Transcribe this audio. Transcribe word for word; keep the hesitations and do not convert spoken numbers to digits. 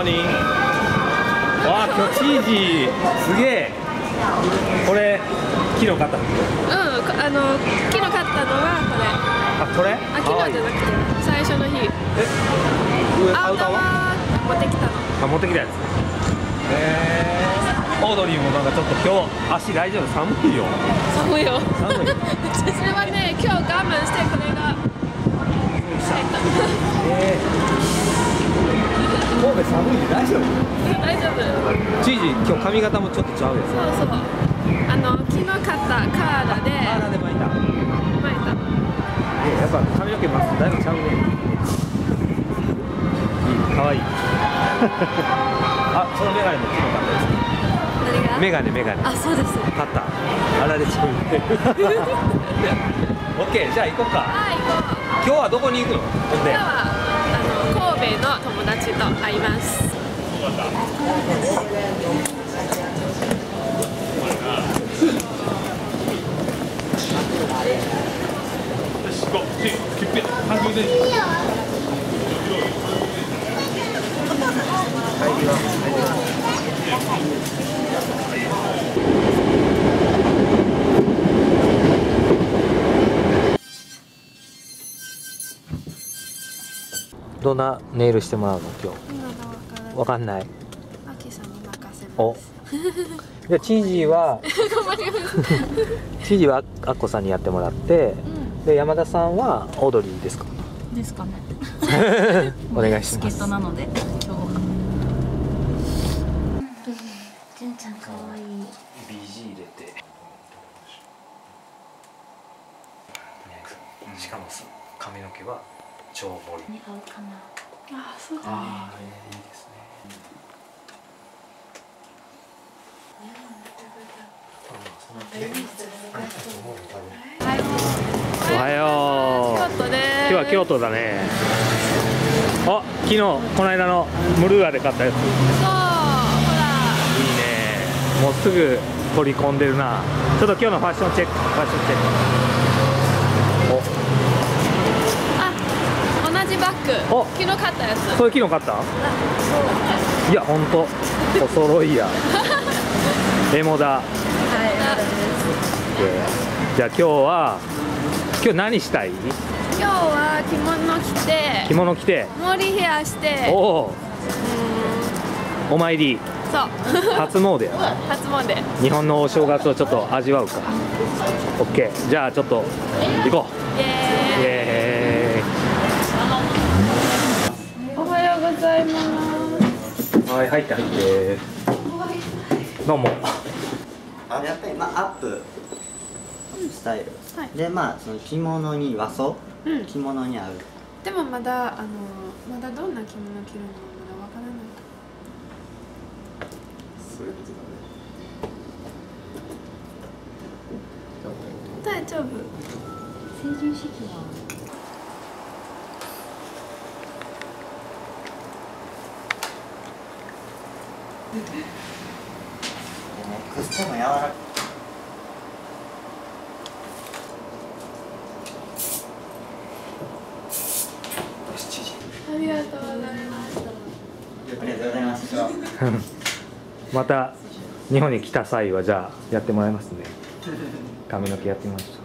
何？わあ、今日チージーすげえ。これ昨日買ったの？ うん、あの昨日買ったのはこれ。 あ、これ？ あ、昨日じゃなくて最初の日。 え、上アウターは？ 持ってきたの。 あ、持ってきたやつ。へえ。オードリーもなんかちょっと今日足大丈夫？寒いよ。 寒いよ。 寒い。 それはね、今日我慢してこれが。 えー、神戸寒いんで大丈夫？ 大丈夫。 チージー今日髪型もちょっとちゃうやつ。 そうそう。あの昨日買ったカーラで。 カーラで巻いた。 巻いた。 え、やっぱ髪の毛まっすぐだいぶちゃうね。いい、可愛い。あ、そのメガネも昨日買ったやつ。 何が？ メガネメガネ。 あ、そうです。 買った。あられちゃうね。オッケー、じゃあ行こうか。 はい、行こう。 今日はどこに行くの？ほんで。 今日はあの神戸の友達と会います。 どんなネイルしてもらうの今日？わかんない。 アキさんに任せます。 お。じゃあチージーはチージーはアッコさんにやってもらって、うん、で山田さんはオードリーですか？ ですかね。 お願いします。 助っ人なので今日は。 じゅんちゃん可愛い。 ビージー 入れて。しかも髪の毛は超盛り。 似合うかな。あ、そうだね。 ああ、いいですね。おはよう。 京都です。 今日は京都だね。あ、昨日この間のムルーアで買ったやつ。そう、ほら。 いいね。もうすぐ取り込んでるな。ちょっと今日のファッションチェック、ファッションチェック。お。 あ、同じバッグ。お、昨日買ったやつ。 それ昨日買った？そう。いや、本当。お揃いや。エモだ。はい。じゃあ今日は今日何したい？ 今日は着物着て。 着物着て。 盛りヘアして。 おお。お参り。 そう。 初詣。 初詣。 日本のお正月をちょっと味わうか。オッケー。じゃあちょっと行こう。イエーイ。 おはようございます。 はい、入って入って。どうも。 あ、やっぱりまあアップスタイル、はい、でまあその着物に和装、うん、着物に合う。 でもまだあのまだどんな着物着るのまだわからない。 そういうことだね。大丈夫。成人式は。 でね、くすっても柔らかい。 ありがとうございました。 ありがとうございました。 また日本に来た際はじゃあやってもらいますね。髪の毛やってみました。